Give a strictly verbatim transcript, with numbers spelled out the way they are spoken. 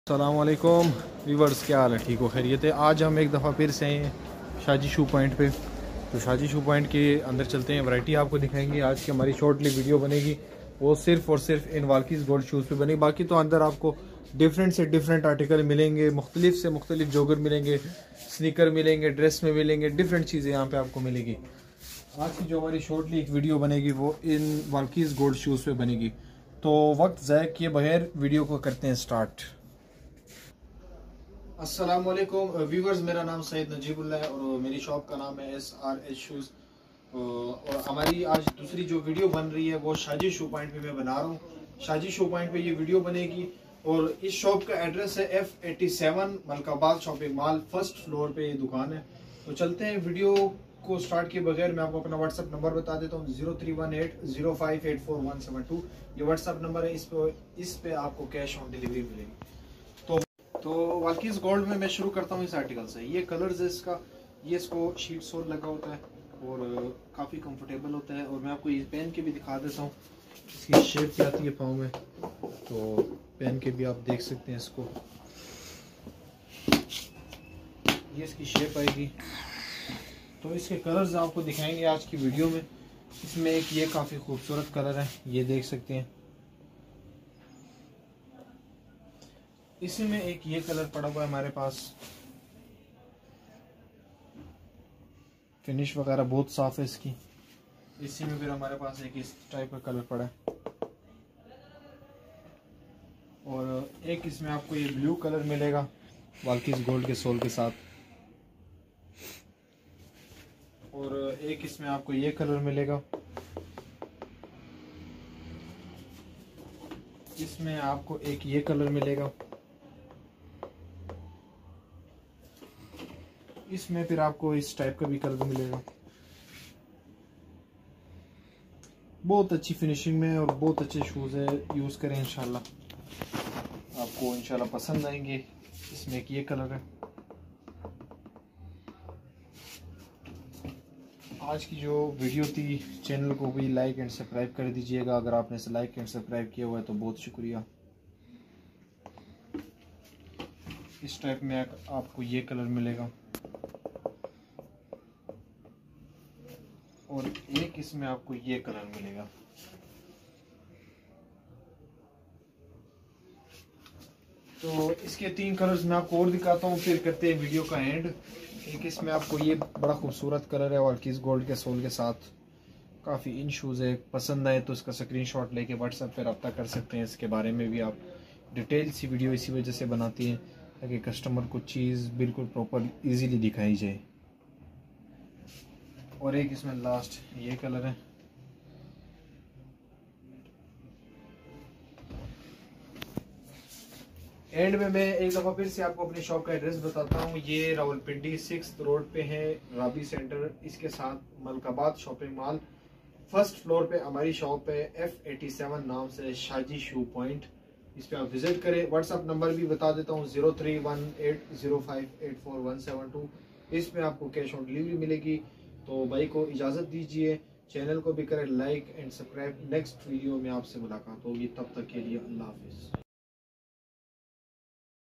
अस्सलामुअलैकुम व्यूवर्स, क्या हाल है? ठीक हो, खैरियत है? आज हम एक दफ़ा फिर से आए हैं शाजी शू पॉइंट पे। तो शाजी शू पॉइंट के अंदर चलते हैं, वैरायटी आपको दिखाएंगे। आज की हमारी शॉर्टली वीडियो बनेगी वो सिर्फ और सिर्फ इन वाल्कीज़ गोल्ड शूज़ पे बनेगी। बाकी तो अंदर आपको डिफरेंट से डिफरेंट आर्टिकल मिलेंगे, मुख्तलिफ से मुख्तलिफ जोगर मिलेंगे, स्नीकर मिलेंगे, ड्रेस में मिलेंगे, डिफरेंट चीज़ें यहाँ पर आपको मिलेगी। आज की जो हमारी शॉर्टली एक वीडियो बनेगी वो इन वाल्कीज़ गोल्ड शूज़ पे बनेगी। तो वक्त ज़ाया किए बगैर वीडियो को करते हैं स्टार्ट। अस्सलाम वालेकुम व्यूवर्स, मेरा नाम सैयद नजीबुल्लाह है और मेरी शॉप का नाम है एस आर एच शूज़। और हमारी आज दूसरी जो वीडियो बन रही है वो शाजी शू पॉइंट पे मैं बना रहा हूँ। शाजी शू पॉइंट पे ये वीडियो बनेगी और इस शॉप का एड्रेस है F eighty seven Malkabad shopping mall, first floor पे ये दुकान है। तो चलते हैं, वीडियो को स्टार्ट किए बगैर मैं आपको अपना व्हाट्सअप नंबर बता देता हूँ, zero three one eight zero five eight four one seven two. ये व्हाट्सअप नंबर है, इस पे इस पे आपको कैश ऑन डिलीवरी मिलेगी। तो तो वाल्कीज़ गोल्ड में मैं शुरू करता हूँ इस आर्टिकल से। ये कलर्स है इसका, ये इसको शीट सोल लगा होता है और काफ़ी कंफर्टेबल होता है। और मैं आपको ये पहन के भी दिखा देता हूँ, इसकी शेप क्या आती है पाँव में, तो पहन के भी आप देख सकते हैं इसको। ये इसकी शेप आएगी। तो इसके कलर्स आपको दिखाएंगे आज की वीडियो में। इसमें एक ये काफ़ी खूबसूरत कलर है, ये देख सकते हैं। इसी में एक ये कलर पड़ा हुआ है हमारे पास, फिनिश वगैरह बहुत साफ है इसकी। इसी में फिर हमारे पास एक इस टाइप का कलर पड़ा है और एक इसमें आपको ये ब्लू कलर मिलेगा वाल्कीज़ गोल्ड के सोल के साथ। और एक इसमें आपको ये कलर मिलेगा, इसमें आपको एक ये कलर मिलेगा, इसमें फिर आपको इस टाइप का भी कलर मिलेगा। बहुत अच्छी फिनिशिंग में और बहुत अच्छे शूज़ है, यूज़ करें इंशाल्लाह, आपको इंशाल्लाह पसंद आएंगे। इसमें एक ये कलर है। आज की जो वीडियो थी, चैनल को भी लाइक एंड सब्सक्राइब कर दीजिएगा। अगर आपने इसे लाइक एंड सब्सक्राइब किया हुआ है तो बहुत शुक्रिया। इस टाइप में आपको ये कलर मिलेगा और एक इसमें आपको ये कलर मिलेगा। तो इसके तीन कलर्स मैं आपको और दिखाता हूँ, फिर करते हैं वीडियो का एंड। एक इसमें आपको ये बड़ा खूबसूरत कलर है वाल्कीज़ गोल्ड के सोल के साथ, काफ़ी इन शूज़ है। पसंद आए तो इसका स्क्रीनशॉट लेके व्हाट्सएप पर रब्ता कर सकते हैं। इसके बारे में भी आप डिटेल सी वीडियो इसी वजह से बनाती हैं ताकि कस्टमर को चीज़ बिल्कुल प्रॉपर इजीली दिखाई जाए। और एक इसमें लास्ट ये कलर है। एंड में मैं एक दफ़ा फिर से आपको अपनी शॉप का एड्रेस बताता हूँ। ये रावलपिंडी सिक्स रोड पे है, राबी सेंटर, इसके साथ Malkabad shopping mall, first floor पे हमारी शॉप है। एफ एटी सेवन नाम से शाजी शू पॉइंट, इस पे आप विजिट करें। व्हाट्सअप नंबर भी बता देता हूँ, zero three one eight zero five eight four one seven two. इस पे आपको कैश ऑन डिलीवरी मिलेगी। तो भाई को इजाज़त दीजिए, चैनल को भी करें like and subscribe. Next video में आपसे मुलाकात होगी, तब तक के लिए अल्लाह हाफिज़।